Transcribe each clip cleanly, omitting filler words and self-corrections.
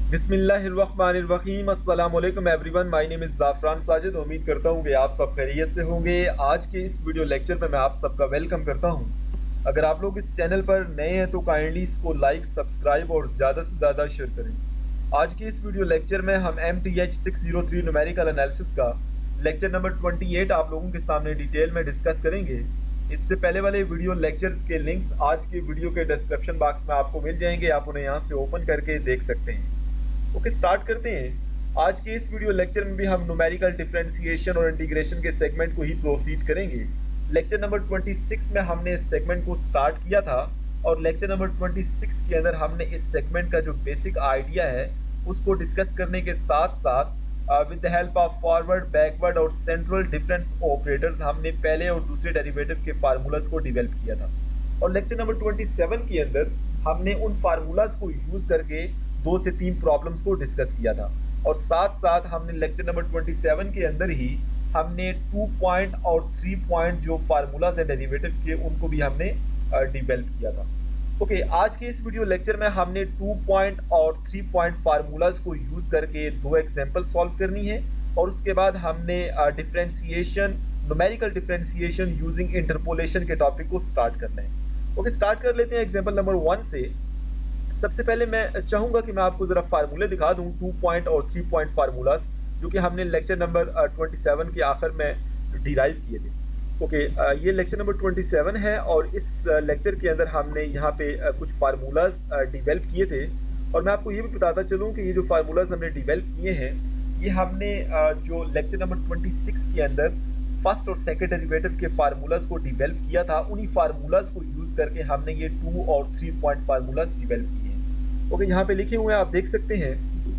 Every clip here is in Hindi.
बिस्मिल्लाहिर्रहमानिर्रहीम अस्सलाम वालेकुम everyone. My name is Zafran Sajid. उम्मीद करता हूँ कि आप सब खैरियत से होंगे। आज के इस वीडियो लेक्चर में मैं आप सबका वेलकम करता हूँ। अगर आप लोग इस चैनल पर नए हैं तो काइंडली इसको लाइक, सब्सक्राइब और ज़्यादा से ज़्यादा शेयर करें। आज के इस वीडियो लेक्चर में हम MTH 603 न्यूमेरिकल एनालिसिस का लेक्चर नंबर 28 आप लोगों के सामने डिटेल में डिस्कस करेंगे। इससे पहले वाले वीडियो लेक्चर्स के लिंक्स आज के वीडियो के डिस्क्रिप्शन बॉक्स में आपको मिल जाएंगे, आप उन्हें यहाँ से ओपन करके देख सकते हैं। ओके, स्टार्ट करते हैं। आज के इस वीडियो लेक्चर में भी हम न्यूमेरिकल डिफरेंशिएशन और इंटीग्रेशन के सेगमेंट को ही प्रोसीड करेंगे। लेक्चर नंबर 26 में हमने इस सेगमेंट को स्टार्ट किया था और लेक्चर नंबर 26 के अंदर हमने इस सेगमेंट का जो बेसिक आइडिया है उसको डिस्कस करने के साथ साथ with the help of forward, backward और सेंट्रल डिफरेंस ऑपरेटर्स हमने पहले और दूसरे डेरिवेटिव के फार्मूलाज को डेवलप किया था। और लेक्चर नंबर 27 के अंदर हमने उन फार्मूलाज को यूज करके 2 से 3 प्रॉब्लम्स को डिस्कस किया था। और साथ साथ हमने लेक्चर नंबर 27 के अंदर ही हमने 2 पॉइंट और 3 पॉइंट जो फार्मूलाज हैं डेरिवेटिव के उनको भी हमने डेवलप किया था। ओके, आज के इस वीडियो लेक्चर में हमने 2 पॉइंट और 3 पॉइंट फार्मूलाज को यूज करके 2 एग्जांपल सॉल्व करनी है और उसके बाद हमने differentiation, numerical differentiation using interpolation के टॉपिक को स्टार्ट करना है। ओके, स्टार्ट कर लेते हैं एग्जांपल नंबर 1 से। सबसे पहले मैं चाहूँगा कि मैं आपको ज़रा फार्मूले दिखा दूँ, 2 पॉइंट और 3 पॉइंट फार्मूलाज जो कि हमने लेक्चर नंबर 27 के आखिर में डिराइव किए थे। ओके, ये लेक्चर नंबर 27 है और इस लेक्चर के अंदर हमने यहाँ पे कुछ फार्मूलाज डिवेल्प किए थे। और मैं आपको ये भी बताता चलूँ कि ये जो फार्मूलाज हमने डिवेल्प किए हैं ये हमने जो लेक्चर नंबर 26 के अंदर फर्स्ट और सेकेंड डेरिवेटिव के फार्मूलाज को डिवेल्प किया था, उन्हीं फार्मूलाज को यूज़ करके हमने ये 2 और 3 पॉइंट फार्मूलाज डिवेल्प किए हैं। ओके, यहाँ पे लिखे हुए हैं, आप देख सकते हैं।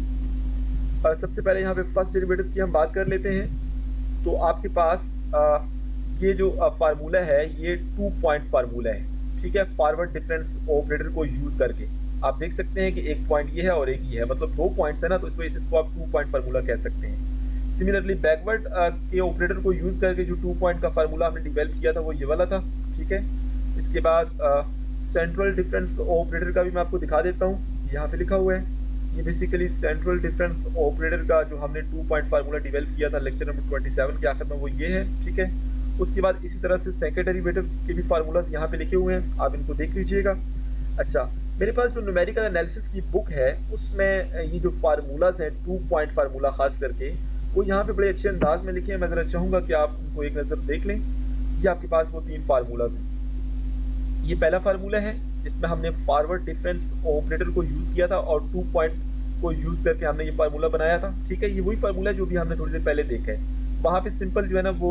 सबसे पहले यहाँ पे फर्स्ट डेरिवेटिव की हम बात कर लेते हैं। तो आपके पास ये जो फार्मूला है ये 2 पॉइंट फार्मूला है, ठीक है, फॉरवर्ड डिफरेंस ऑपरेटर को यूज़ करके। आप देख सकते हैं कि एक पॉइंट ये है और एक ये है, मतलब 2 पॉइंट्स है ना, तो इस वजह से इसको आप 2 पॉइंट फार्मूला कह सकते हैं। सिमिलरली बैकवर्ड के ऑपरेटर को यूज़ करके जो 2 पॉइंट का फार्मूला हमने डिवेल्प किया था वो ये वाला था, ठीक है। इसके बाद सेंट्रल डिफरेंस ऑपरेटर का भी मैं आपको दिखा देता हूँ, यहाँ पे लिखा हुआ है। ये बेसिकली सेंट्रल डिफरेंस ऑपरेटर का जो हमने 2 पॉइंट फार्मूला डिवेल्प किया था लेक्चर नंबर 27 के आखिर में वो ये है, ठीक है। उसके बाद इसी तरह से सेकेंड डेरिवेटिव्स के भी फार्मूलाज यहाँ पे लिखे हुए हैं, आप इनको देख लीजिएगा। अच्छा, मेरे पास जो न्यूमेरिकल एनालिसिस की बुक है उसमें ये जो फार्मूलाज हैं 2 पॉइंट फार्मूला खास करके वो यहाँ पे बड़े अच्छे अंदाज में लिखे हैं। मैं ज़रा चाहूँगा कि आप उनको एक नज़र देख लें। ये आपके पास वो 3 फार्मूलाज हैं। ये पहला फार्मूला है जिसमें हमने फॉरवर्ड डिफरेंस ऑपरेटर को यूज़ किया था और 2 पॉइंट को यूज़ करके हमने ये फार्मूला बनाया था, ठीक है। ये वही फार्मूला जो भी हमने थोड़ी देर पहले देखा है। वहाँ पे सिंपल जो है ना वो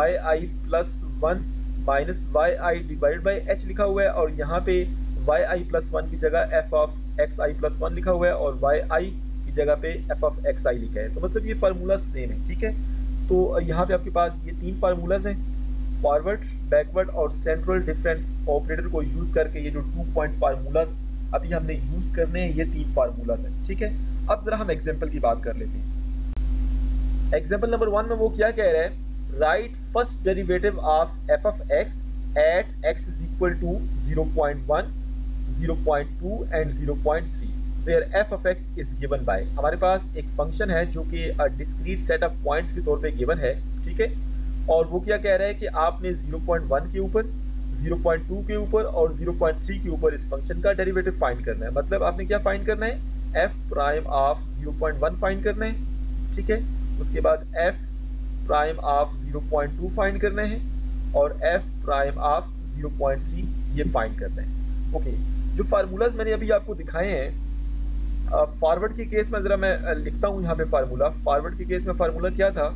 yi+1 minus yi divide by h लिखा हुआ है और यहाँ पे yi+1 की जगह f(xi+1) लिखा हुआ है और yi की जगह पे f(xi) लिखा है। तो मतलब ये फार्मूला सेम है, ठीक है। तो यहाँ पे आपके पास ये 3 फार्मूलाज हैं, फॉरवर्ड, बैकवर्ड और सेंट्रल डिफरेंस ऑपरेटर को यूज़ करके ये जो 2 पॉइंट फार्मूलाज अभी हमने यूज़ करने हैं ये 3 फार्मूलाज हैं, ठीक है। अब ज़रा हम एग्जाम्पल की बात कर लेते हैं। एग्जाम्पल नंबर 1 में वो क्या कह रहा है, right first derivative of f(x) at x is equal to 0.1, 0.2 and 0.3 where f(x) is given by. हमारे पास एक फंक्शन है जो कि डिस्क्रीट सेट ऑफ पॉइंट्स के तौर पे गिवन है, ठीक है। और वो क्या कह रहा है कि आपने 0.1 के ऊपर, 0.2 के ऊपर और 0.3 के ऊपर इस फंक्शन का डेरिवेटिव फाइंड करना है। मतलब आपने क्या फाइंड करना है, f प्राइम ऑफ 0.1 फाइंड करना है, ठीक है। उसके बाद f प्राइम ऑफ 0.2 फाइंड करना है और f प्राइम ऑफ 0.3 ये फाइंड करना है। ओके, जो फार्मूलाज मैंने अभी आपको दिखाए हैं, फॉरवर्ड के केस में ज़रा मैं लिखता हूँ यहाँ पे फार्मूला। फॉरवर्ड के केस में फार्मूला क्या था,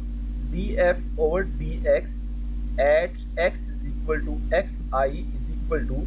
df/dx at x is equal to xi is equal to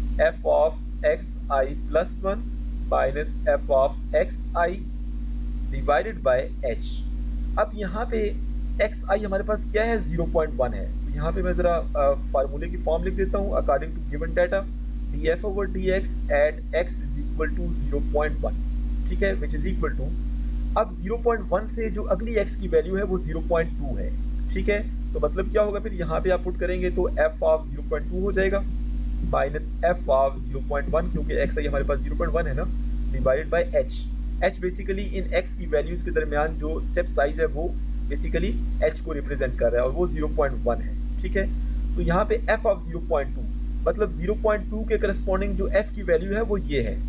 f(xi+1) minus f(xi) divided by h। अब यहाँ पे xi हमारे पास क्या है, 0.1 है। तो यहाँ पे मैं ज़रा फार्मूले की फॉर्म लिख देता हूँ according to given data, df/dx at x is equal to 0.1, ठीक है, विच इज इक्वल टू, अब 0.1 से जो अगली x की वैल्यू है वो 0.2 है, ठीक है। तो मतलब क्या होगा, फिर यहाँ पे आप पुट करेंगे तो f(0.2) हो जाएगा माइनस f(0.1) क्योंकि xi हमारे पास 0.1 है ना, divided by h। h basically इन x की वैल्यूज़ के दरमियान जो स्टेप साइज है वो बेसिकली h को रिप्रेजेंट कर रहा है और वो 0.1 है, ठीक है। तो यहाँ पे f ऑफ 0.2 मतलब 0.2 के करस्पॉन्डिंग जो f की वैल्यू है वो ये है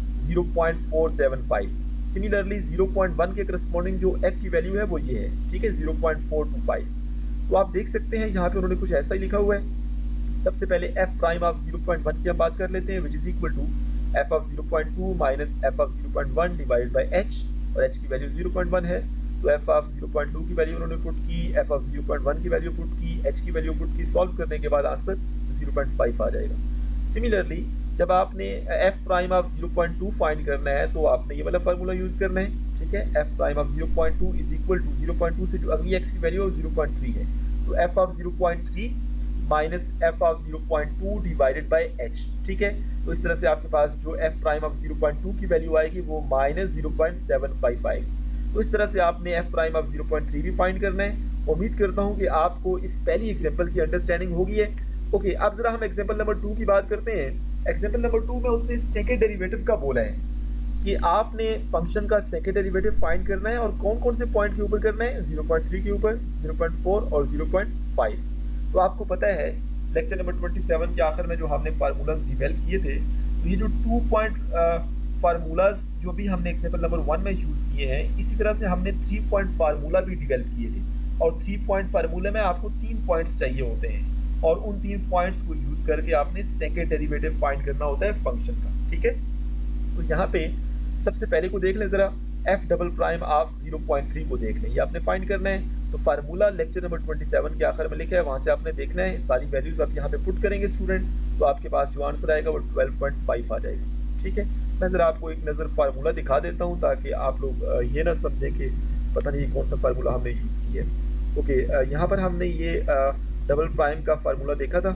0.475। सिमिलरली 0.1 के करस्पॉन्डिंग जो f की वैल्यू है वो ये है, ठीक है, 0.425। तो आप देख सकते हैं यहाँ पे उन्होंने कुछ ऐसा ही लिखा हुआ है। सबसे पहले f प्राइम ऑफ 0.1 की हम बात कर लेते हैं, which is equal to f of 0.2 minus f of 0.1 divide by h, और h की वैल्यू 0.1 है। तो f ऑफ 0.2 की वैल्यू उन्होंने पुट की, f ऑफ 0.1 की वैल्यू पुट की, h की वैल्यू पुट की, सॉल्व करने के बाद आंसर 0.5 आ जाएगा। सिमिलरली जब आपने f प्राइम ऑफ 0.2 फाइंड करना है तो आपने ये वाला फार्मूला यूज़ करना है, ठीक है। f prime of 0.2 is equal to 0.2 से जो अगली x की वैल्यू है 0.3 है, तो f of 0.3 minus f of 0.2 divided by h, ठीक है। तो इस तरह से आपके पास जो f प्राइम ऑफ 0.2 की वैल्यू आएगी वो माइनस 0.75 आएगी। तो इस तरह से आपने f प्राइम ऑफ 0.3 भी फाइंड करना है। उम्मीद करता हूँ कि आपको इस पहली एग्जांपल की अंडरस्टैंडिंग होगी है। ओके, अब जरा हम एग्जांपल नंबर 2 की बात करते हैं। एग्जांपल नंबर 2 में उसने सेकंड डेरिवेटिव का बोला है कि आपने फंक्शन का सेकंड डेरिवेटिव फाइंड करना है और कौन कौन से पॉइंट के ऊपर करना है, 0.3 के ऊपर, 0.4 और 0.5। तो आपको पता है लेक्चर नंबर 27 के आखिर में जो हमने फार्मूलाज डिवेल्प किए थे, तो ये जो 2 पॉइंट फार्मूलाज जो भी हमने एग्जांपल नंबर 1 में यूज़ किए हैं, इसी तरह से हमने 3 पॉइंट फार्मूला भी डिवेल्प किए थे। और 3 पॉइंट फार्मूले में आपको 3 पॉइंट्स चाहिए होते हैं और उन 3 पॉइंट्स को यूज़ करके आपने सेकेंड डेरिवेटिव फाइंड करना होता है फंक्शन का, ठीक है। तो यहाँ पे सबसे पहले को देख लें ज़रा, f डबल प्राइम ऑफ 0.3 को देख लें, ये आपने फाइंड करना है। तो फार्मूला लेक्चर नंबर 27 के आखिर में लिखा है, वहाँ से आपने देखना है, सारी वैल्यूज आप यहाँ पे पुट करेंगे स्टूडेंट, तो आपके पास जो आंसर आएगा वो 12.5 आ जाएगा, ठीक है। मैं ज़रा आपको एक नज़र फार्मूला दिखा देता हूँ ताकि आप लोग ये ना समझें कि पता नहीं कौन सा फार्मूला हमने यूज़ किया है। ओके, यहाँ पर हमने ये डबल प्राइम का फार्मूला देखा था।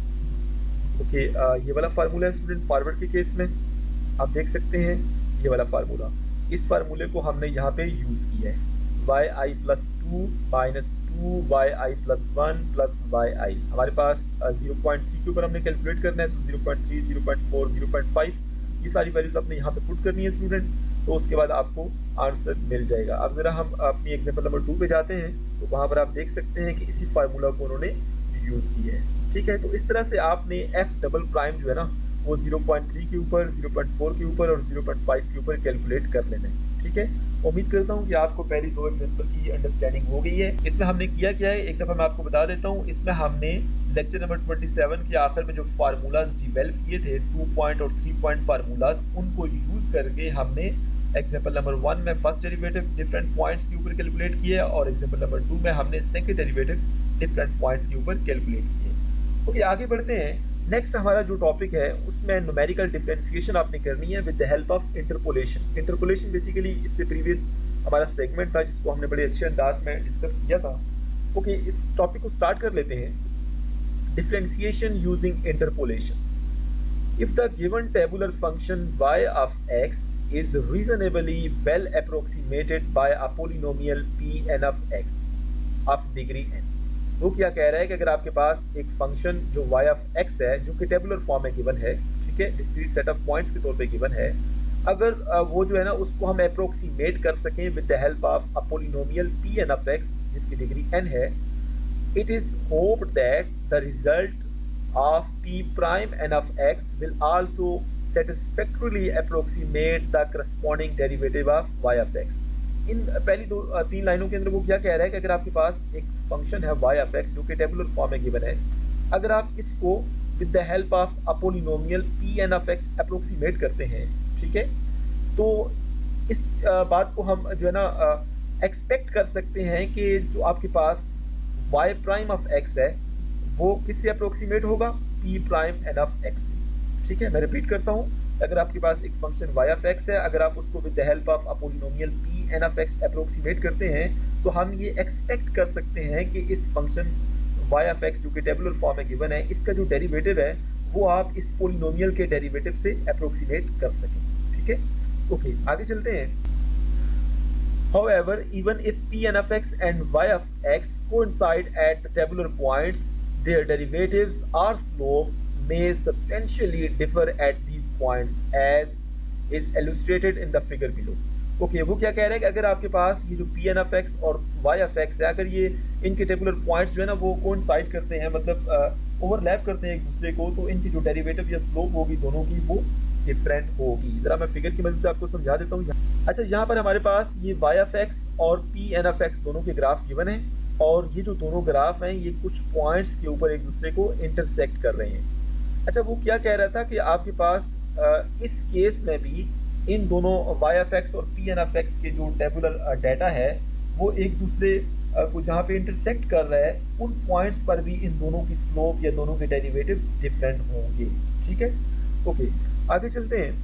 ओके, ये वाला फार्मूला है स्टूडेंट फॉरवर्ड के केस में, आप देख सकते हैं ये वाला फार्मूला। इस फार्मूले को हमने यहाँ पे यूज़ किया है, yi plus 2 minus 2 yi plus 1 plus yi। हमारे पास 0.3 के ऊपर हमने कैलकुलेट करना है, तो 0.3, 0.4, 0.5 ये सारी वैल्यूज आपने यहाँ पे पुट करनी है स्टूडेंट, तो उसके बाद आपको आंसर मिल जाएगा। अब ज़रा हम अपनी एग्जांपल नंबर 2 पे जाते हैं, तो वहाँ पर आप देख सकते हैं कि इसी फार्मूला को उन्होंने यूज़ किया है, ठीक है। तो इस तरह से आपने f डबल प्राइम जो है ना वो 0.3 के ऊपर, 0.4 के ऊपर और 0.5 के ऊपर कैलकुलेट कर लेना है, ठीक है। उम्मीद करता हूँ कि आपको पहली 2 एग्जांपल की अंडरस्टैंडिंग हो गई है। इसमें हमने किया क्या है, एक दफ़ा मैं आपको बता देता हूँ। इसमें हमने लेक्चर नंबर 27 के आखिर में जो फार्मूलाज डिवेल्प किए थे, 2 पॉइंट और 3 पॉइंट फार्मूलाज, उनको यूज़ करके हमने एग्जांपल नंबर 1 में फर्स्ट डेरिवेटिव डिफरेंट पॉइंट्स के ऊपर कैलकुलेट किया और एग्जांपल नंबर 2 में हमने सेकंड डेरिवेटिव डिफरेंट पॉइंट्स के ऊपर कैलकुलेट किए। ओके, आगे बढ़ते हैं। नेक्स्ट हमारा जो टॉपिक है उसमें न्यूमेरिकल डिफरेंशिएशन आपने करनी है with the help of interpolation. Interpolation basically इससे प्रीवियस हमारा सेगमेंट था जिसको हमने बड़े अच्छे अंदाज में डिस्कस किया था। ओके, इस टॉपिक को स्टार्ट कर लेते हैं। Differentiation using interpolation. If the given tabular function y of x is reasonably well approximated by a polynomial Pn of x of degree n। वो क्या कह रहा है कि अगर आपके पास एक फंक्शन जो y of x है जो कि टेबुलर फॉर्म में गिवन है, ठीक है, डिस्क्रीट सेट ऑफ पॉइंट्स के तौर पे गिवन है, अगर वो जो है ना उसको हम अप्रोक्सीमेट कर सकें with the help of a polynomial Pn of x जिसकी डिग्री n है, it is hoped that the result of P prime n of x will also satisfactorily approximate the corresponding derivative of y of x। इन पहली 2-3 लाइनों के अंदर वो क्या कह रहा है कि अगर आपके पास एक फंक्शन है y of x जो कि टेबुलर फॉर्म में गिवन है, अगर आप इसको with the help of a polynomial Pn of x approximate करते हैं, ठीक है, तो इस बात को हम जो है ना एक्सपेक्ट कर सकते हैं कि जो आपके पास y प्राइम ऑफ x है वो किससे अप्रोक्सीमेट होगा, P prime n of x, ठीक है। मैं रिपीट करता हूँ, अगर आपके पास एक फंक्शन y of x है, अगर आप उसको with the help of a polynomial Pn of x approximate करते हैं तो हम ये एक्सपेक्ट कर सकते हैं कि इस फंक्शन y of x जो कि टेबुलर फॉर्म में गिवन है, इसका जो डेरिवेटिव है वो आप इस पोलिनोमियल के डेरिवेटिव से अप्रोक्सीमेट कर सकें, ठीक है। ओके, आगे चलते हैं। However, even if Pn of x and y of x coincide at the tabular points, their derivatives or slopes may substantially differ at these points as is illustrated in the figure below। Okay, वो क्या कह रहा है कि अगर आपके पास ये जो पी एन एफ एक्स और वाई एफ एक्स है, अगर ये इनके टेबुलर पॉइंट्स जो है ना वो कोइंसाइड करते हैं, मतलब ओवरलैप करते हैं एक दूसरे को, तो इनकी जो डेरिवेटिव या स्लोप होगी दोनों की वो डिफरेंट होगी। ज़रा मैं फिगर की मदद से आपको समझा देता हूँ। अच्छा, यहाँ पर हमारे पास ये वाई एफ एक्स और पी एन एफ एक्स दोनों के ग्राफ गिवन है, और ये जो दोनों ग्राफ हैं ये कुछ पॉइंट्स के ऊपर एक दूसरे को इंटरसेक्ट कर रहे हैं। अच्छा, वो क्या कह रहा था कि आपके पास इस केस में भी इन दोनों वाई एफ एक्स और पी एन एफ एक्स के जो टेबुलर डाटा है वो एक दूसरे को जहाँ पे इंटरसेक्ट कर रहा है, उन पॉइंट्स पर भी इन दोनों की स्लोप या दोनों के डेरिवेटिव्स डिफरेंट होंगे। ठीक है, ओके, आगे चलते हैं।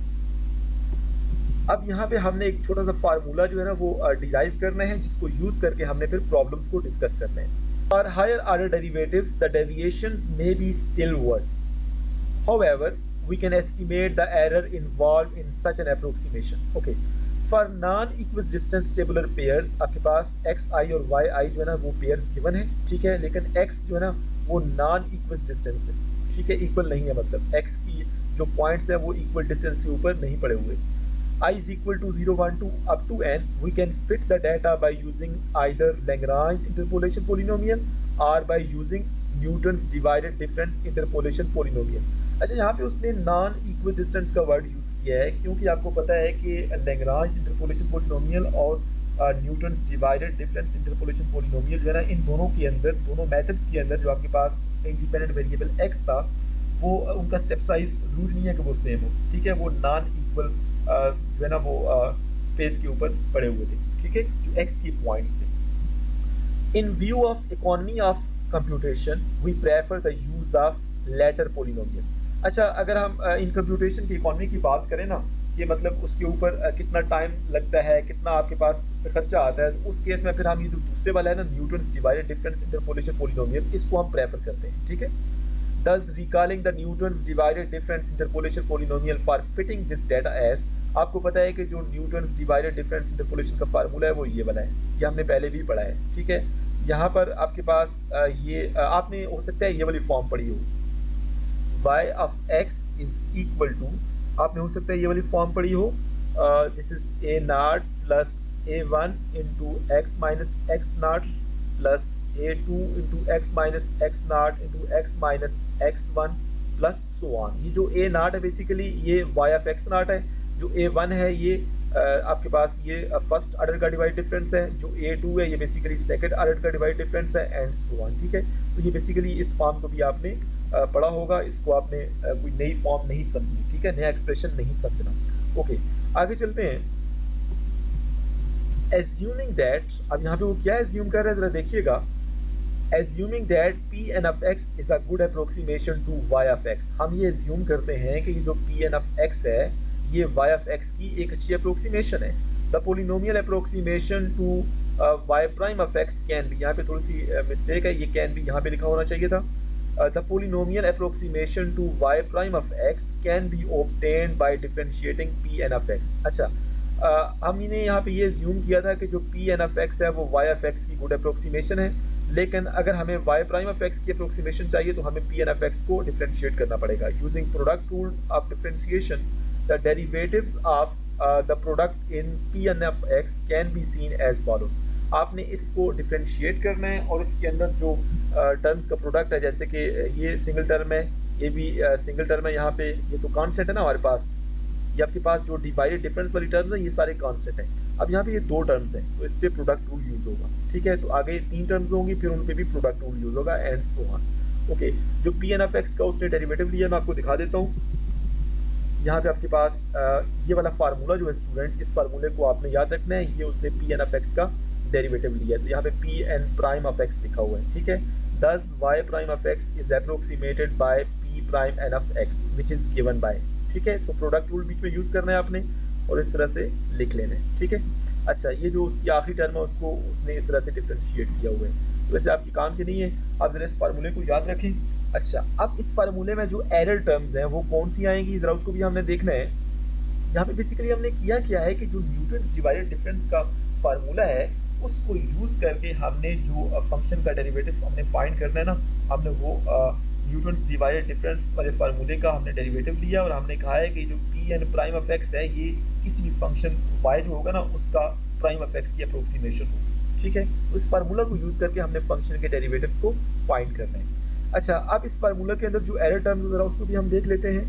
अब यहाँ पे हमने एक छोटा सा फार्मूला जो है ना वो डिराइव करना है, जिसको यूज करके हमने फिर प्रॉब्लम्स को डिस्कस करना है। For higher order derivatives the deviations may be still worse, however we can estimate the error involved in such an approximation. Okay, for non-equidistant tabular pairs आपके पास xi और yi जो है ना वो pairs given है, ठीक है, लेकिन x जो है ना वो non-equidistant है, ठीक है, इक्वल नहीं है, मतलब x की जो पॉइंट्स है वो इक्वल डिस्टेंस के ऊपर नहीं पड़े हुए। I is equal to 0, 1, 2 up to n, we can fit the data by using either Lagrange interpolation polynomial or by using Newton's divided difference interpolation polynomial। अच्छा, यहाँ पे उसने नॉन इक्विडिस्टेंस का वर्ड यूज़ किया है, क्योंकि आपको पता है कि लैग्रांज इंटरपोलेशन पॉलिनोमियल और Newton's divided difference interpolation polynomial जो है ना, इन दोनों के अंदर, दोनों मेथड्स के अंदर जो आपके पास इंडिपेंडेंट वेरिएबल x था, वो उनका स्टेप साइज रूल नहीं है कि वो सेम हो, ठीक है, वो नॉन इक्वल जो है ना वो स्पेस के ऊपर पड़े हुए थे, ठीक है, जो x की पॉइंट्स थे। In view of economy of computation we prefer the use of latter polynomial. अच्छा, अगर हम इन कंप्यूटेशन की इकोनॉमी की बात करें ना, ये मतलब उसके ऊपर कितना टाइम लगता है, कितना आपके पास खर्चा आता है, तो उस केस में फिर हम ये जो दूसरे वाला है ना Newton's divided difference interpolation polynomial, इसको हम प्रेफर करते हैं। ठीक है, thus recalling the Newton's divided difference interpolation polynomial for fitting this data as, आपको पता है कि जो न्यूटन्स डिवाइडेड डिफरेंस इंटरपोलेशन का फार्मूला है वो ये वाला है, ये हमने पहले भी पढ़ा है। ठीक है, यहाँ पर आपके पास ये आपने हो सकता है ये वाली फॉर्म पढ़ी हो, y of x is equal to, आपने हो सकता है ये वाली फॉर्म पढ़ी हो, this is a naught plus a1 into x minus x naught plus a2 into x minus x naught into x minus x1 plus so on. ये जो a naught है बेसिकली ये y of x naught है, जो a1 है ये आपके पास ये फर्स्ट ऑर्डर का डिवाइड डिफरेंस है, जो a2 है ये बेसिकली सेकंड ऑर्डर का डिवाइड डिफरेंस है, एंड सो ऑन। ठीक है, तो ये बेसिकली इस फॉर्म को भी आपने पढ़ा होगा, इसको आपने कोई नई फॉर्म नहीं समझी, ठीक है, नया एक्सप्रेशन नहीं समझना। ओके, आगे चलते हैं। एज्यूमिंग दैट, अब यहाँ पे वो क्या एज्यूम कर रहे हैं जरा देखिएगा। Assuming that P N of X is a good approximation to Y of X, हम ये एज्यूम करते हैं कि ये जो पी एन ऑफ एक्स है ये वाई ऑफ एक्स की एक अच्छी अप्रोक्सीमेशन है। The polynomial approximation to Y prime of X can be, यहाँ पे थोड़ी सी मिस्टेक है, ये कैन बी यहाँ पे लिखा होना चाहिए था। The polynomial approximation to y prime of x can be obtained by differentiating p n of x। अच्छा, हमने यहाँ पे ये assume किया था कि जो p n of x है वो y of x की good approximation है, लेकिन अगर हमें y prime of x की approximation चाहिए तो हमें p n of x को differentiate करना पड़ेगा। Using product rule of differentiation, the derivatives of the product in p n of x can be seen as follows। आपने इसको डिफ्रेंशिएट करना है और इसके अंदर जो टर्म्स का प्रोडक्ट है, जैसे कि ये सिंगल टर्म है, ये भी सिंगल टर्म है, यहाँ पे ये तो कांस्टेंट है ना हमारे पास, ये आपके पास जो डिवाइडेड डिफरेंस वाली टर्म्स है ये सारे कांस्टेंट हैं। अब यहाँ पे ये दो टर्म्स हैं तो इस पर प्रोडक्ट रूल यूज होगा। ठीक है, तो आगे तीन टर्म्स होंगी फिर उन पर भी प्रोडक्ट रूल यूज होगा, एंड सो ऑन। ओके, जो पी एन ऑफ एक्स का उसने डेरिवेटिव लिया मैं आपको दिखा देता हूँ। यहाँ पे आपके पास ये वाला फार्मूला जो है स्टूडेंट, इस फार्मूले को आपने याद रखना है, ये उसने पी एन ऑफ एक्स का डेरिवेटिव लिया, तो यहाँ पे P N prime of X लिखा हुआ है। ठीक है, thus y prime of x is approximated by p prime n of x which is given by। ठीक है, तो प्रोडक्ट रूल बीच में यूज करना है आपने और इस तरह से लिख लेना है। ठीक है, अच्छा, ये जो उसकी आखिरी टर्म है उसको उसने इस तरह से डिफरेंशिएट किया हुआ है, तो वैसे आपके काम की नहीं है, आप जरा इस फार्मूले को याद रखें। अच्छा, अब इस फार्मूले में जो एरर टर्म्स हैं वो कौन सी आएंगी जरा उसको भी हमने देखना है। यहाँ पे बेसिकली हमने किया है कि जो न्यूटन्स डिवाइडेड डिफरेंस का फार्मूला है उसको यूज करके हमने जो फंक्शन का डेरिवेटिव हमने फाइंड करना है ना, हमने वो न्यूटन्स डिवाइडेड डिफरेंस वाले फार्मूले का हमने डेरिवेटिव लिया और हमने कहा है कि जो P N prime of X है ये किसी भी फंक्शन y जो होगा ना उसका प्राइम ऑफ x की अप्रोक्सीमेशन होगी, ठीक है। उस फार्मूला को यूज करके हमने फंक्शन के डेरिवेटिव्स को फाइंड करना है। अच्छा, अब इस फार्मूला के अंदर जो एरर टर्म जरा उसको भी हम देख लेते हैं।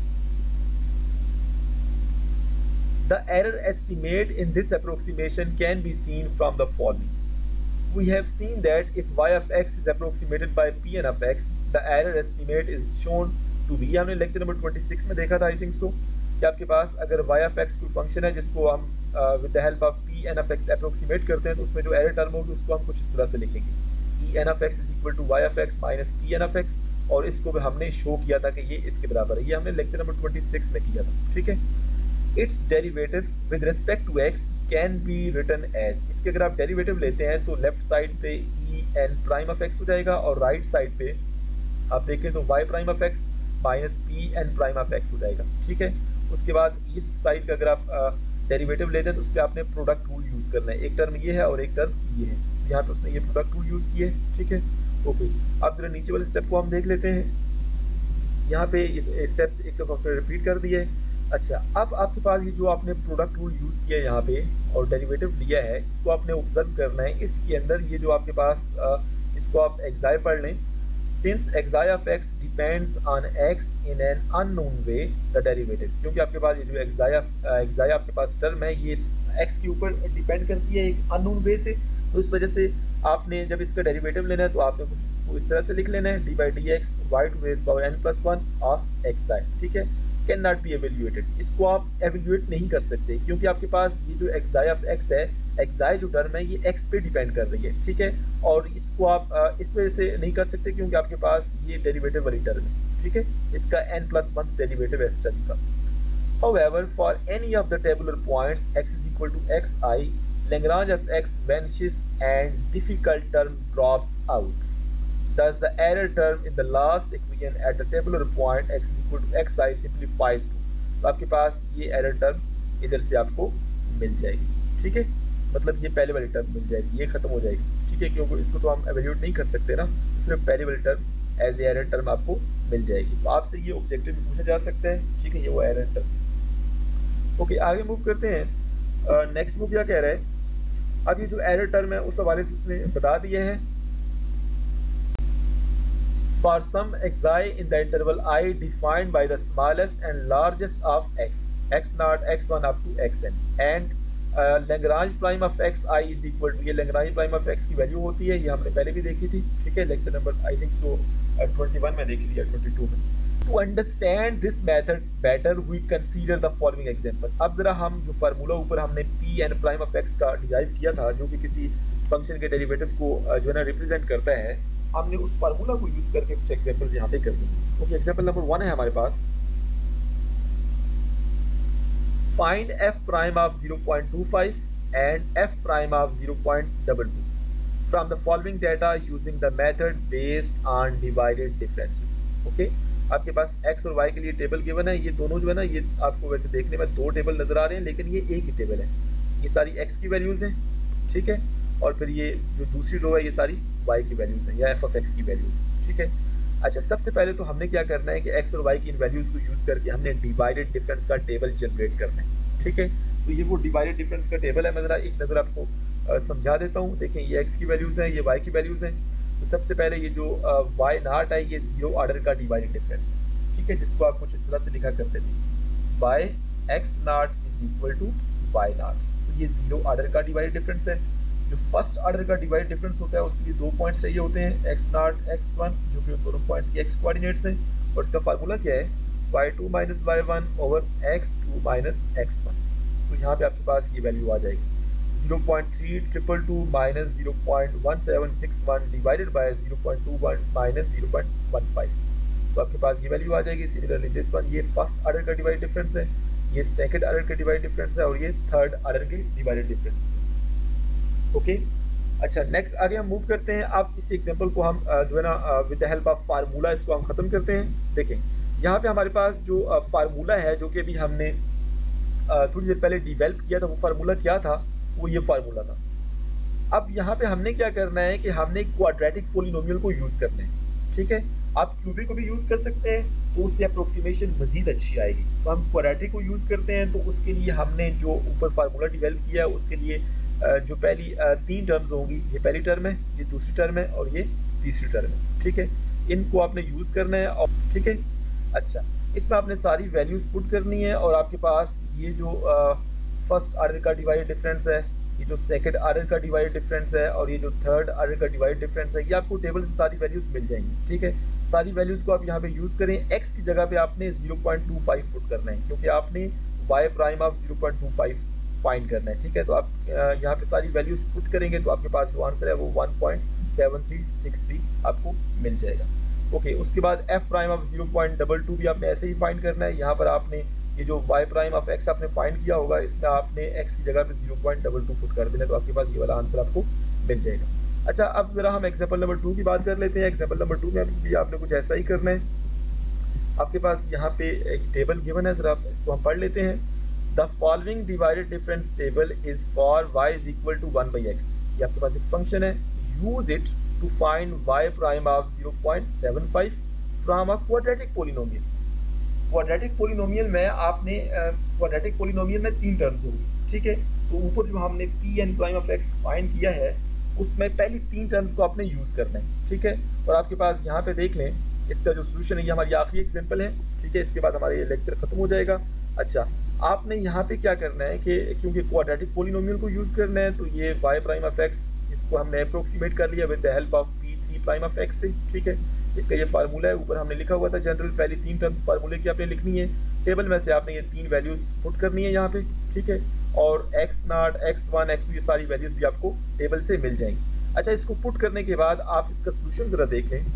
The error estimate in this approximation can be seen from the following. We have seen that if y of x is approximated by Pn of x, the error estimate is shown to be, हमने लेक्चर नंबर 26 में देखा था आई थिंक सो, कि आपके पास अगर y of x कोई फंक्शन है जिसको हम with the help of Pn of x approximate करते हैं तो उसमें जो एरर टर्म होगी उसको हम कुछ इस तरह से लिखेंगे, Pn of x is equal to y of x minus Pn of x, और इसको भी हमने शो किया था कि ये इसके बराबर है। ये हमने लेक्चर नंबर 26 में किया था, ठीक है। Its derivative with respect to x can be written as, इसके अगर आप डेरिवेटिव लेते हैं तो लेफ्ट साइड पे en प्राइम ऑफ x हो जाएगा और राइट साइड पे आप देखें तो y prime of x minus Pn prime of x हो जाएगा, ठीक है। उसके बाद इस साइड का अगर आप डेरिवेटिव लेते हैं तो उस पर आपने प्रोडक्ट रूल यूज करना है, एक टर्म ये है और एक टर्म ये है, यहाँ पे उसने ये प्रोडक्ट रूल यूज किए, ठीक है। ओके, अब जरा नीचे वाले स्टेप को हम देख लेते हैं। यहाँ पे स्टेप्स एक दफा फिर रिपीट कर दिए। अच्छा, अब आपके पास ये जो आपने प्रोडक्ट रूल यूज़ किया है यहाँ पे और डेरिवेटिव लिया है, इसको आपने ऑब्जर्व करना है। इसके अंदर ये जो आपके पास इसको आप एक्साई पढ़ लें। Since xi of X depends on X in an unknown way the derivative, क्योंकि आपके पास ये जो एक्साई आपके पास टर्म है ये एक्स के ऊपर डिपेंड करती है एक अननोन वे से, तो इस वजह से आपने जब इसका डेरिवेटिव लेना है तो आपने कुछ इसको इस तरह से लिख लेना है, D by D X Y to base power n plus 1 of xi, ठीक है। कैन नॉट बी एवेल्यूएटेड, इसको आप एवेल्यूएट नहीं कर सकते क्योंकि आपके पास ये जो एक्साई ऑफ एक्स है, एक्साई जो टर्म है ये एक्स पे डिपेंड कर रही है, ठीक है। और इसको आप इस वजह से नहीं कर सकते क्योंकि आपके पास ये डेरिवेटिव वाली टर्म है, ठीक है। इसका n+1 डेरिवेटिव है इस टर्म का। However, for any of the tabular points x is equal to xi, Lagrange of x vanishes and difficult term drops out. Thus, the error term in the last equation at the tabular point x is equal to xi simplifies to. तो आपके पास ये एरर टर्म इधर से आपको मिल जाएगी, ठीक है। मतलब ये पहले वाली टर्म मिल जाएगी, ये खत्म हो जाएगी, ठीक है, क्योंकि इसको तो हम एवेल्यूएट नहीं कर सकते ना, तो सिर्फ पहले वाली term as a error term आपको मिल जाएगी। तो आपसे ये ऑब्जेक्टिव भी पूछा जा सकता है, ठीक है, ये वो एरर टर्म। ओके, आगे मूव करते हैं। नेक्स्ट मूव क्या कह रहा है, अब ये जो एरर टर्म है उस हवाले से उसने बता दिया है। For some xi in the interval I defined by the smallest and largest of x, x naught, x1 up to xn, and Lagrange prime of xi is equal to, ये Lagrange prime of x की वैल्यू होती है, ये हमने पहले भी देखी थी, ठीक है, lecture number I think so 21 में देखी थी या 22 में। To understand this method better, we consider the following example. अब जरा हम जो फार्मूला ऊपर हमने Pn प्राइम ऑफ x का डिराइव किया था, जो कि किसी फंक्शन के डेरिवेटिव को जो है ना रिप्रेजेंट करता है, हमने उस फार्मूला को यूज करके कुछ एग्जांपल्स यहाँ पे कर दी। ओके, एग्जांपल नंबर 1 है हमारे पास, find f prime of 0.25 and f prime of 0.22 from the following data using the method based on divided differences. Okay, आपके पास x और y के लिए टेबल गिवन है, ये दोनों जो है ना, ये आपको वैसे देखने में दो टेबल नजर आ रहे हैं लेकिन ये एक ही टेबल है। ये सारी x की वैल्यूज हैं, ठीक है, और फिर ये जो दूसरी रो है ये सारी y की वैल्यूज हैं या f ऑफ x की वैल्यूज, ठीक है। अच्छा, सबसे पहले तो हमने क्या करना है कि x और y की इन वैल्यूज को यूज करके हमने डिवाइडेड डिफरेंस का टेबल जनरेट करना है, ठीक है। तो ये वो डिवाइडेड डिफरेंस का टेबल है, मैं जरा एक नज़र आपको समझा देता हूँ। देखें, ये x की वैल्यूज हैं, ये y की वैल्यूज हैं। तो सबसे पहले ये जो y नॉट है ये 0 ऑर्डर का डिवाइडेड डिफरेंस है, ठीक है, जिसको आप कुछ इस तरह से लिखा करते थे, y x not is equal to y not. तो ये 0 ऑर्डर का डिवाइडेड डिफरेंस है। जो फर्स्ट ऑर्डर का डिवाइड डिफरेंस होता है उसके लिए दो पॉइंट्स चाहिए होते हैं, x नॉट x1, जो कि उन दोनों पॉइंट्स के x कोऑर्डिनेट्स हैं, और इसका फार्मूला क्या है, y2 minus y1 over x2 minus x1। तो यहाँ पे आपके पास ये वैल्यू आ जाएगी 0.3222 माइनस 0.1761 डिवाइडेड बाय 0.21 माइनस 0.15। तो आपके पास ये वैल्यू आ जाएगी। सिमिलरली दिस वन, ये फर्स्ट ऑर्डर का डिवाइड डिफरेंस है, ये सेकंड ऑर्डर का डिवाइड डिफरेंस है, और ये थर्ड ऑर्डर के डिवाइडेड डिफरेंस है। ओके, अच्छा, नेक्स्ट आगे हम मूव करते हैं। अब इस एग्जांपल को हम जो है ना with the help of formula इसको हम खत्म करते हैं। देखें, यहाँ पे हमारे पास जो फार्मूला है जो कि अभी हमने थोड़ी देर पहले डिवेल्प किया था, वो फार्मूला क्या था, वो ये फार्मूला था। अब यहाँ पे हमने क्या करना है कि हमने क्वाड्रेटिक पोलिनोमियल को यूज करना है, ठीक है। आप क्यूबिक को भी यूज़ कर सकते हैं, तो उससे अप्रोक्सीमेशन मज़ीद अच्छी आएगी। तो हम क्वाड्रेटिक को यूज़ करते हैं, तो उसके लिए हमने जो ऊपर फार्मूला डेवलप किया है उसके लिए जो पहली 3 टर्म्स होंगी, ये पहली टर्म है, ये दूसरी टर्म है और ये तीसरी टर्म है, ठीक है। इनको आपने यूज़ करना है और ठीक है। अच्छा, इसमें आपने सारी वैल्यूज़ पुट करनी है और आपके पास ये जो फर्स्ट आर्डर का डिवाइड डिफरेंस है, ये जो सेकंड आर्डर का डिवाइड डिफरेंस है और ये जो थर्ड आर्डर का डिवाइड डिफरेंस है, ये आपको टेबल से सारी वैल्यूज़ मिल जाएंगी, ठीक है। सारी वैल्यूज़ को आप यहाँ पे यूज़ करें। x की जगह पे आपने 0.25 पुट करना है, क्योंकि आपने y प्राइम ऑफ 0.25 फाइंड करना है, ठीक है। तो आप यहाँ पे सारी वैल्यूज़ पुट करेंगे तो आपके पास जो आंसर है वो 1.7363 आपको मिल जाएगा। ओके, उसके बाद f प्राइम ऑफ 0.22 भी आपने ऐसे ही फाइंड करना है। यहाँ पर आपने ये जो y प्राइम ऑफ x आपने फाइंड किया होगा, इसका आपने x की जगह पे 0.22 पुट कर देना, तो आपके पास ये वाला आंसर आपको मिल जाएगा। अच्छा, अब जरा हम एग्जाम्पल नंबर 2 की बात कर लेते हैं। एग्जाम्पल नंबर 2 में भी आपने कुछ ऐसा ही करना है। आपके पास यहाँ पे एक टेबल गिवन है, जरा इसको हम पढ़ लेते हैं। The following divided difference table is for y is equal to 1/x। ये आपके पास एक फंक्शन है, use it to find y prime of 0.75 from a quadratic polynomial. Quadratic polynomial में आपने क्वाड्रेटिक पोलिनोमियल में 3 टर्म्स होंगी, ठीक है। तो ऊपर जो हमने pn prime of x find किया है उसमें पहली 3 टर्म्स को आपने यूज़ करना है, ठीक है। और आपके पास यहाँ पे देख लें, इसका जो सोल्यूशन है ये हमारी आखिरी एग्जांपल है, ठीक है। इसके बाद हमारा ये लेक्चर खत्म हो जाएगा। अच्छा, आपने यहाँ पे क्या करना है कि क्योंकि क्वाड्रेटिक पोलिनोमियल को यूज़ करना है, तो ये y प्राइम ऑफ x इसको हमने अप्रोक्सीमेट कर लिया with the help of p3 prime of x से, ठीक है। इसका ये फार्मूला है, ऊपर हमने लिखा हुआ था जनरल, पहली 3 टर्म्स फार्मूले की आपने लिखनी है। टेबल में से आपने ये 3 वैल्यूज़ पुट करनी है यहाँ पे, ठीक है। और x0, x1, x2 ये सारी वैल्यूज़ भी आपको टेबल से मिल जाएंगी। अच्छा, इसको पुट करने के बाद आप इसका सोल्यूशन ज़रा देख लें।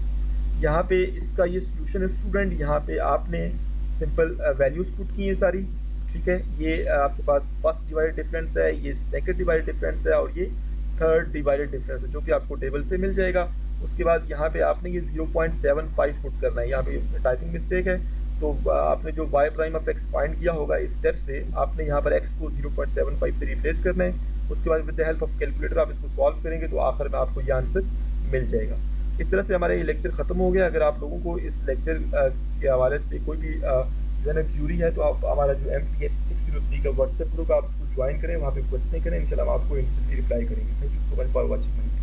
यहाँ पे इसका ये सोल्यूशन है स्टूडेंट, यहाँ पे आपने सिंपल वैल्यूज़ पुट की हैं सारी, ठीक है। ये आपके पास फर्स्ट डिवाइडेड डिफरेंस है, ये सेकंड डिवाइडेड डिफरेंस है और ये थर्ड डिवाइडेड डिफरेंस है, जो कि आपको टेबल से मिल जाएगा। उसके बाद यहाँ पे आपने ये 0.75 पुट करना है, यहाँ पे टाइपिंग मिस्टेक है। तो आपने जो y prime of x find किया होगा इस स्टेप से, आपने यहाँ पर x को 0.75 से रिप्लेस करना है। उसके बाद with the help of calculator आप इसको सॉल्व करेंगे तो आखिर में आपको ये आंसर मिल जाएगा। इस तरह से हमारा ये लेक्चर ख़त्म हो गया। अगर आप लोगों को इस लेक्चर के हवाले से कोई भी जो है ना क्यूरी है, तो आप हमारा जो MPH 603 का व्हाट्सएप ग्रुप आप उसको ज्वाइन करें, वहाँ पे क्वेश्चन करें, इंशाल्लाह हम आपको इंस्टेंटली रिप्लाई करेंगे। Thank you so much for watching.